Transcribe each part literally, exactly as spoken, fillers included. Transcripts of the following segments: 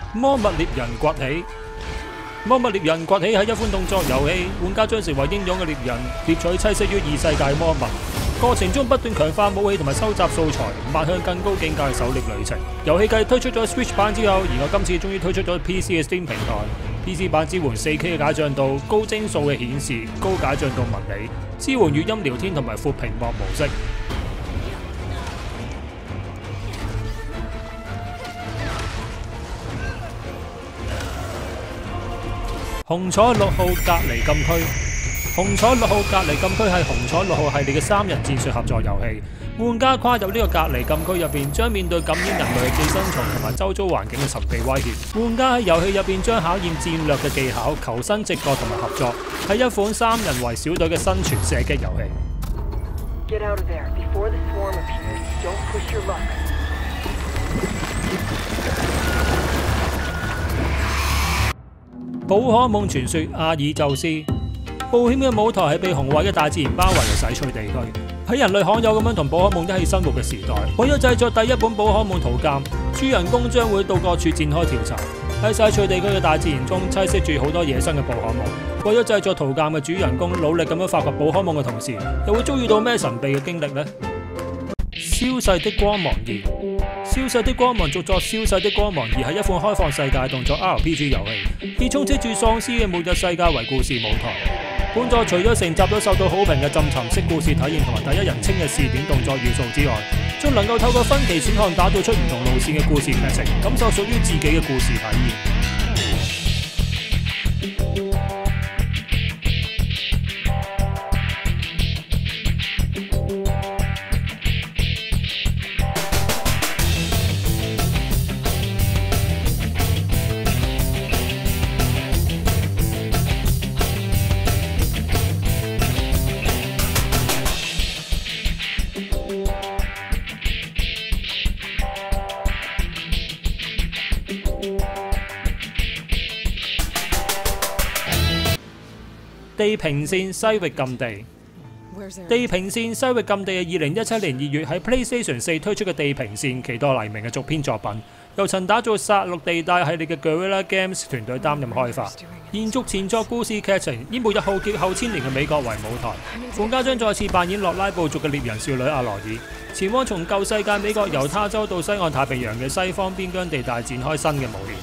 魔物獵人崛起。魔物獵人崛起係一款動作遊戲，玩家將成為英勇嘅獵人，獵取棲息於異世界魔物。過程中不斷強化武器同埋收集素材，邁向更高境界嘅狩獵旅程。遊戲繼推出咗 Switch 版之後，而我今次終於推出咗 P C 嘅 Steam 平台。P C 版支援 四K 嘅解像度、高幀數嘅顯示、高解像度物理，支援語音聊天同埋闊屏幕模式。紅彩六號隔離禁區。紅彩六號隔離禁區係紅彩六號系列嘅三人戰術合作遊戲。玩家跨入呢個隔離禁區入邊，將面對感染人類嘅寄生蟲同埋周遭環境嘅神秘威脅。玩家喺遊戲入邊將考驗戰略嘅技巧、求生直覺同埋合作，係一款三人為小隊嘅生存射擊遊戲。 Get out of there before the swarm appears. Don't push your luck. 寶可夢傳說阿爾宙斯，冒險嘅舞台係被雄偉嘅大自然包圍嘅洗翠地區。喺人類罕有咁樣同寶可夢一起生活嘅時代，為咗製作第一本寶可夢圖鑑，主人公將會到各處展開調查。喺洗翠地區嘅大自然中棲息住好多野生嘅寶可夢。為咗製作圖鑑嘅主人公努力咁樣發掘寶可夢嘅同時，又會遭遇到咩神秘嘅經歷呢？消逝的光芒二。消逝的光芒續作《消逝的光芒二》係一款開放世界動作 R P G 遊戲，以充斥住喪屍嘅末日世界為故事舞台。本作除咗承襲咗受到好評嘅浸沉式故事體驗同埋第一人稱嘅視點動作元素之外，仲能夠透過分歧選項打造出唔同路線嘅故事劇情，感受屬於自己嘅故事體驗。地平線西域禁地。地平線西域禁地係二零一七年二月喺 PlayStation 四推出嘅地平線期待黎明嘅續篇作品，由曾打造《殺戮地帶》系列嘅 Guerrilla Games 團隊擔任開發，延續前作故事劇情，以末日浩劫後千年嘅美國為舞台。玩家將再次扮演洛拉部族嘅獵人少女阿羅爾，前往從舊世界美國猶他州到西岸太平洋嘅西方邊疆地帶展開新嘅冒險。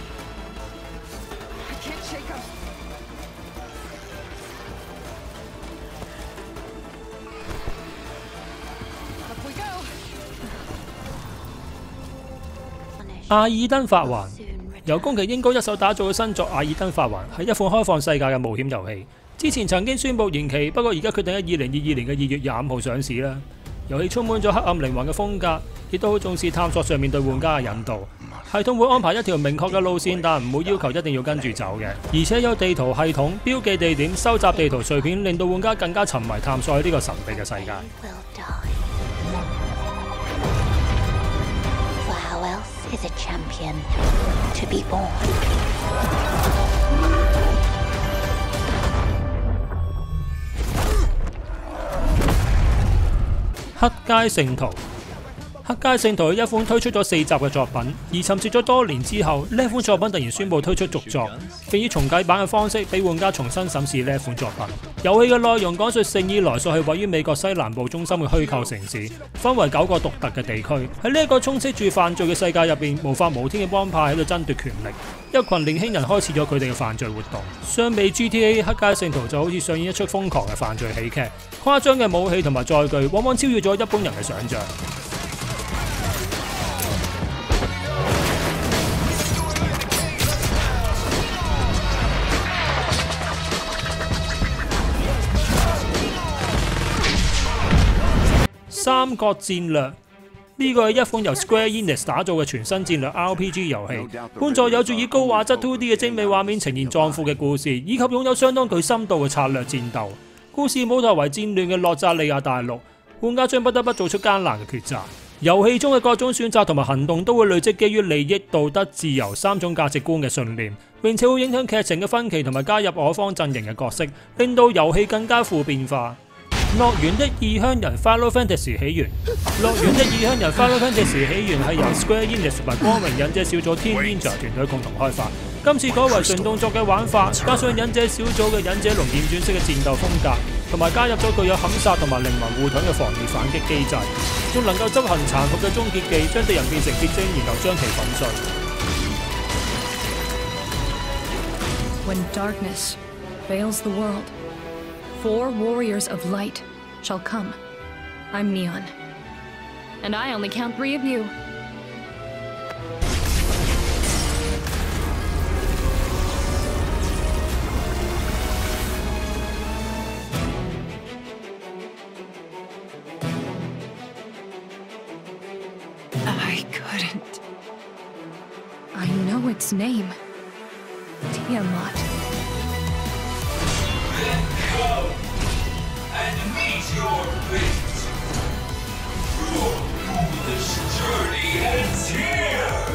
阿爾登法環由宮崎英高一手打造嘅新作《阿爾登法環》係一款開放世界嘅冒險遊戲。之前曾經宣布延期，不過而家決定喺二零二二年嘅二月廿五號上市啦。遊戲充滿咗黑暗靈魂嘅風格，亦都好重視探索上面對玩家嘅引導。系統會安排一條明確嘅路線，但唔會要求一定要跟住走嘅。而且有地圖系統標記地點、收集地圖碎片，令到玩家更加沉迷探索呢個神秘嘅世界。 Is a champion to be born. 黑街聖徒。黑街聖徒係一款推出咗四集嘅作品，而沉寂咗多年之後，呢一款作品突然宣布推出續作，並以重啟版嘅方式俾玩家重新審視呢一款作品。遊戲嘅內容講述聖伊萊索係位於美國西南部中心嘅虛構城市，分為九個獨特嘅地區。喺呢一個充斥住犯罪嘅世界入邊，無法無天嘅幫派喺度爭奪權力，一群年輕人開始咗佢哋嘅犯罪活動。相比 G T A， 黑街聖徒就好似上演一出瘋狂嘅犯罪喜劇，誇張嘅武器同埋載具往往超越咗一般人嘅想像。三國戰略呢個係一款由 Square Enix 打造嘅全新戰略 R P G 遊戲。本作有住以高畫質 two D 嘅精美畫面呈現壯闊嘅故事，以及擁有相當具深度嘅策略戰鬥。故事舞台為戰亂嘅洛扎利亞大陸，玩家將不得不做出艱難嘅抉擇。遊戲中嘅各種選擇同埋行動都會累積基於利益、道德、自由三種價值觀嘅信念，並且會影響劇情嘅分歧同埋加入我方陣營嘅角色，令到遊戲更加富變化。 樂園的異鄉人 Final Fantasy 起源。樂園的異鄉人 Final Fantasy 起源係由 Square Enix 同埋光榮忍者小組 Team Ninja 團隊共同開發。今次改為純動作嘅玩法，加上忍者小組嘅忍者龍劍轉式嘅戰鬥風格，同埋加入咗具有砍殺同埋靈魂護盾嘅防禦反擊機制，仲能夠執行殘酷嘅終結技，將敵人變成結晶，然後將其粉碎。 When darkness veils the world, four warriors of light shall come. I'm Neon. And I only count three of you. I couldn't. I know its name. Tiamat. Come and meet your fate. Your foolish journey ends here.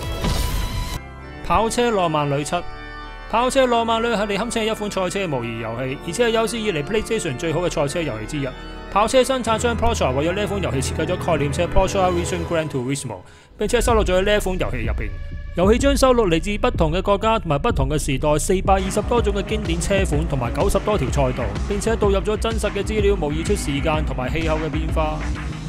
跑車浪漫旅七，跑車浪漫旅係你堪稱係一款賽車模擬遊戲，而且係有史以嚟 PlayStation 最好嘅賽車遊戲之一。跑車生產商 Porsche 為咗呢款遊戲設計咗概念車 Porsche Racing Gran Turismo， 並且收錄咗喺呢款遊戲入邊。遊戲將收錄嚟自不同嘅國家同埋不同嘅時代四百二十多種嘅經典車款同埋九十多條賽道，並且導入咗真實嘅資料，模擬出時間同埋氣候嘅變化。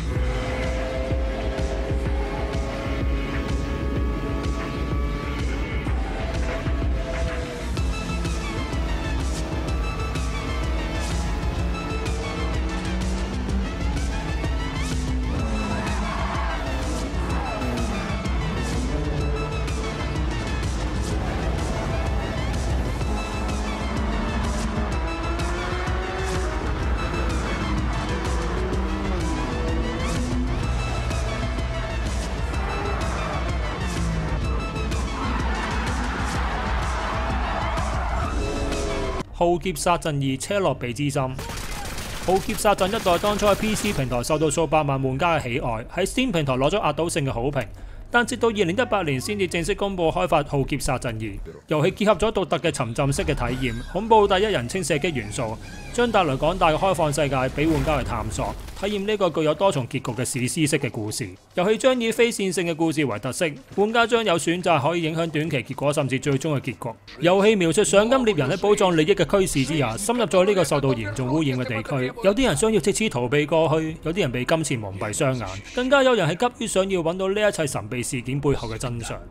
浩劫殺陣二車諾比之心。浩劫殺陣一代當初喺 P C 平台受到數百萬玩家嘅喜愛，喺 Steam 平台攞咗壓倒性嘅好評。但直到二零一八年先至正式公佈開發浩劫殺陣二。遊戲結合咗獨特嘅沉浸式嘅體驗、恐怖第一人稱射擊元素，將帶來廣大嘅開放世界俾玩家去探索，體驗呢個具有多重結局嘅史詩式嘅故事。遊戲將以非線性嘅故事為特色，玩家將有選擇可以影響短期結果甚至最終嘅結局。遊戲描述賞金獵人喺保障利益嘅驅使之下，深入咗呢個受到嚴重污染嘅地區。有啲人想要藉此逃避過去，有啲人被金錢蒙蔽雙眼，更加有人係急於想要揾到呢一切神秘事件背後嘅真相。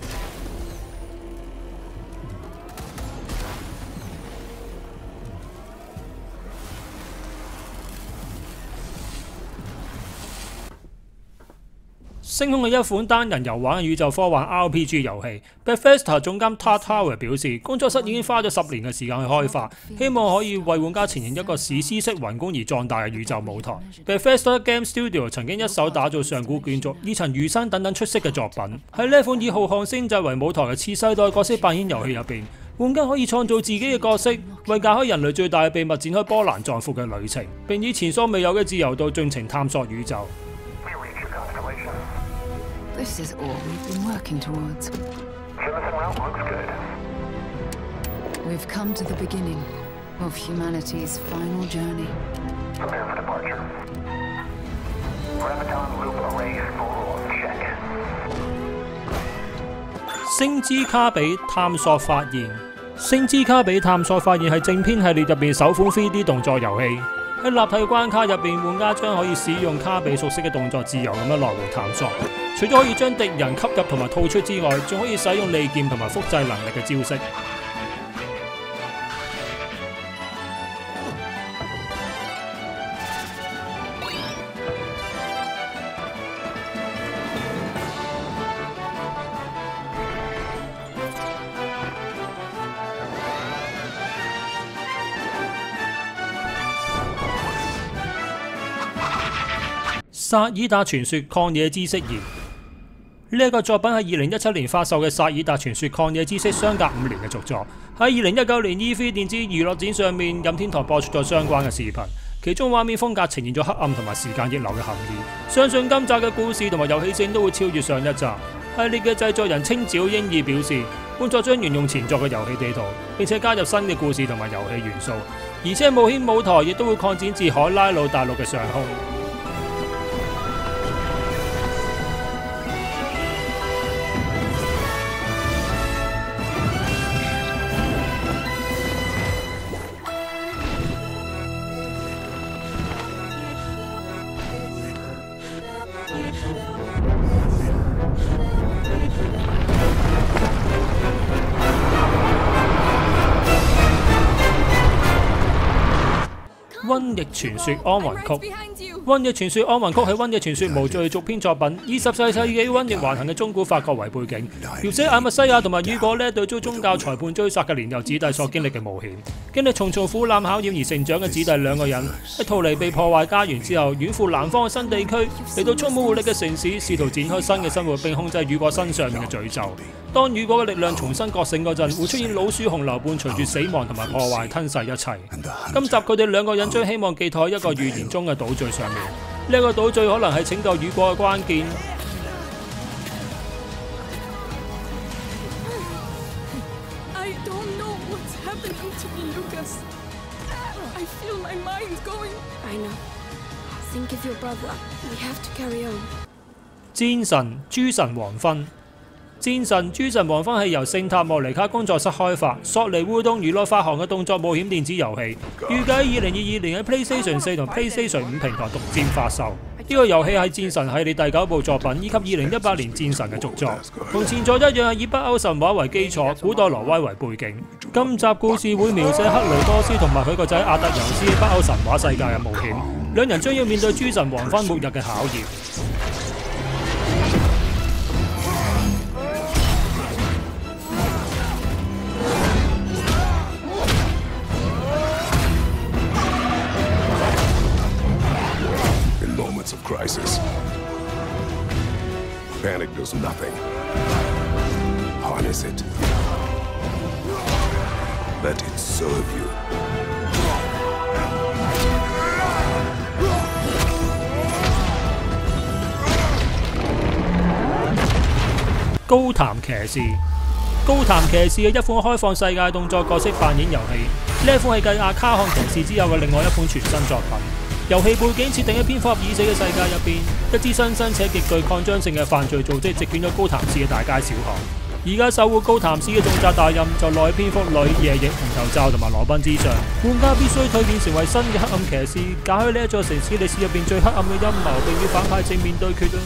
星空係一款單人遊玩嘅宇宙科幻 R P G 遊戲。Bethesda 總監 Todd Howard 表示，工作室已經花咗十年嘅時間去開發，希望可以為玩家呈現一個史詩式宏觀而壯大嘅宇宙舞台。Bethesda Game Studio 曾經一手打造上古卷軸、異塵餘生等等出色嘅作品。喺呢款以浩瀚星際為舞台嘅次世代角色扮演遊戲入邊，玩家可以創造自己嘅角色，為解開人類最大嘅秘密展開波瀾壯闊嘅旅程，並以前所未有嘅自由度盡情探索宇宙。 This is all we've been working towards. We've come to the beginning of humanity's final journey. Prepare for departure. Graviton loop array full check. 星之卡比探索發現，星之卡比探索發現係正篇系列入邊首款 三 D 動作遊戲。喺立體關卡入邊，玩家將可以使用卡比熟悉嘅動作，自由咁樣來回探索。除咗可以將敵人吸入同埋吐出之外，仲可以使用利劍同埋複製能力嘅招式。薩爾達傳說曠野之息二，呢一個作品係二零一七年發售嘅薩爾達傳說曠野之息相隔五年嘅續作。喺二零一九年 E 三 電子娛樂展上面，任天堂播出咗相關嘅視頻，其中畫面風格呈現咗黑暗同埋時間逆流嘅含義。相信今集嘅故事同埋遊戲性都會超越上一集。系列嘅製作人青沼英二表示，本作將沿用前作嘅遊戲地圖，並且加入新嘅故事同埋遊戲元素。 而且冒險舞台亦都會擴展至海拉魯大陸嘅上空。瘟疫傳說安魂曲，瘟疫傳說安魂曲係瘟疫傳說無罪續篇作品，以十四世紀瘟疫橫行嘅中古法國為背景，描寫艾密西亞同埋雨果呢對遭宗教裁判追殺嘅年幼子弟所經歷嘅冒險。經歷重重苦難考驗而成長嘅子弟兩個人，喺逃離被破壞家園之後，遠赴南方嘅新地區，嚟到充滿活力嘅城市，試圖展開新嘅生活並控制雨果身上面嘅詛咒。當雨果嘅力量重新覺醒嗰陣，會出現老鼠洪流伴隨住死亡同埋破壞吞噬一切。今集佢哋兩個人將希望寄託喺一個預言中嘅島嶼上面，呢、這個島嶼可能係拯救雨果嘅關鍵。 I don't know what's happening to me, Lucas. I feel my mind going. I know. Think of your brother. We have to carry on. 戰神諸神黃昏。戰神諸神黃昏係由聖塔莫尼卡工作室開發，索尼互動娛樂發行嘅動作冒險電子遊戲，預計二零二二年喺 PlayStation 四同 PlayStation 五平台獨佔發售。呢、這個遊戲係戰神系列第九部作品，以及二零一八年戰神嘅續作，同前作一樣係以北歐神話為基礎，古代挪威為背景。今集故事會描寫克雷多斯同埋佢個仔阿特尤斯北歐神話世界嘅冒險，兩人將要面對諸神黃昏末日嘅考驗。 Of crisis. Panic does nothing. Harness it. Let it serve you. 高譚騎士，高譚騎士係一款開放世界動作角色扮演遊戲，呢一款係繼阿卡漢騎士之後嘅另外一款全新作品。遊戲背景設定喺蝙蝠俠已死嘅世界入邊，一支新生且極具擴張性嘅犯罪組織席捲咗高譚市嘅大街小巷。而家守護高譚市嘅重責大任就落喺蝙蝠女、夜影、紅頭罩同埋羅賓之上。玩家必須蛻變成為新嘅黑暗騎士，解開呢一座城市歷史入邊最黑暗嘅陰謀，並與反派正面對決啊！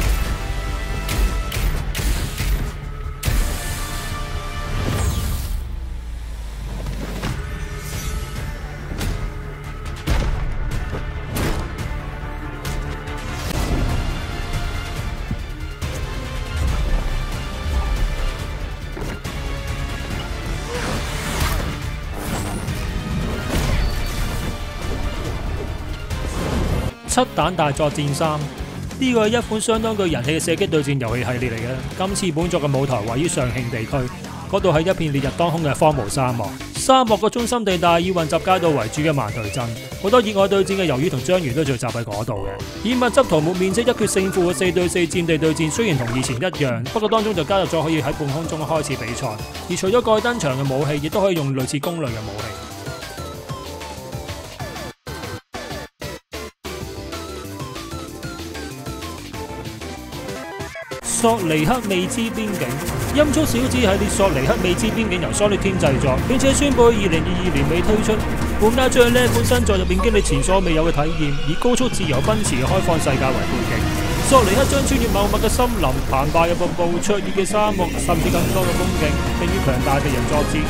七彈大作戰三呢個係一款相當具人氣嘅射擊對戰遊戲系列嚟嘅。今次本作嘅舞台位於上慶地區，嗰度係一片烈日當空嘅荒蕪沙漠。沙漠嘅中心地帶以混集街道為主嘅萬隊鎮，好多熱愛對戰嘅魷魚同章魚都聚集喺嗰度嘅。以物質塗抹面積一決勝負嘅四對四戰地對戰，雖然同以前一樣，不過當中就加入咗可以喺半空中開始比賽，而除咗蓋登場嘅武器，亦都可以用類似攻略嘅武器。索尼克未知邊境，音速小子系列索尼克未知邊境由 Sonic Team 製作，並且宣布喺二零二二年尾推出。玩家將呢一款新作入邊經歷前所未有嘅體驗，以高速自由奔馳嘅開放世界為背景。索尼克將穿越茂密嘅森林、澎湃嘅瀑布、灼熱嘅沙漠，甚至更多嘅風景，並與強大敵人作戰。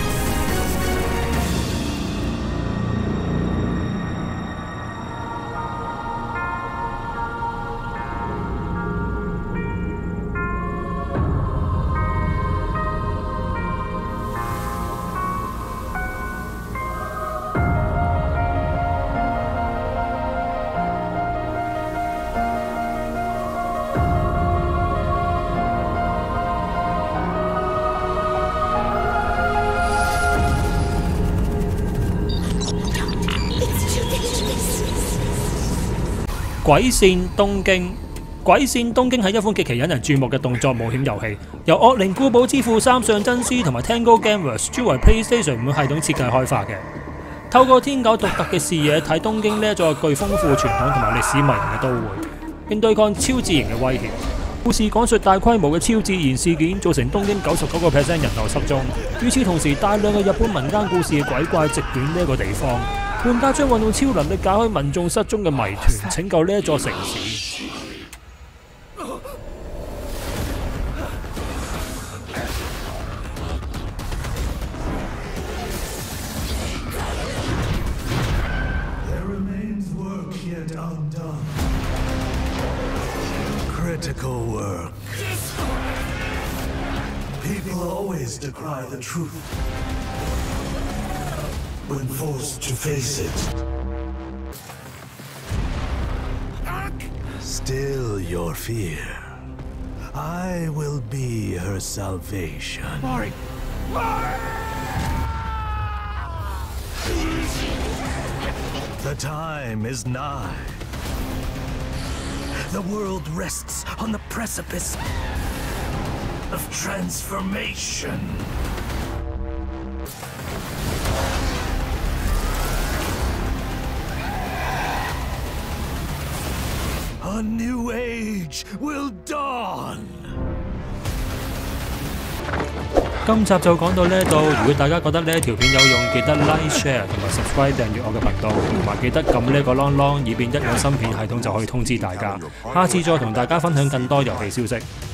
鬼線東京，鬼線東京係一款極其引人注目嘅動作冒險遊戲，由惡靈古堡之父三上真司同埋 Tango Gameworks 專為 PlayStation 五系統設計開發嘅。 透過天狗獨特嘅視野睇東京呢一座具豐富傳統同埋歷史迷人嘅都會，並對抗超自然嘅威脅。故事講述大規模嘅超自然事件造成東京九十九個 percent 人口失蹤。與此同時，大量嘅日本民間故事鬼怪席捲呢一個地方。玩家將運用超能力解開民眾失蹤嘅謎團，拯救呢一座城市。 There remains work yet undone. Critical work. People always decry the truth when forced to face it. Still your fear. I will be her salvation. Mari! The time is nigh. The world rests on the precipice of transformation. A new age will dawn. 今集就講到呢度。如果大家覺得呢一條片有用，記得 like、share 同埋 subscribe 訂閱我嘅頻道，同埋記得撳呢個 long long，以便一有新片系統就可以通知大家。下次再同大家分享更多遊戲消息。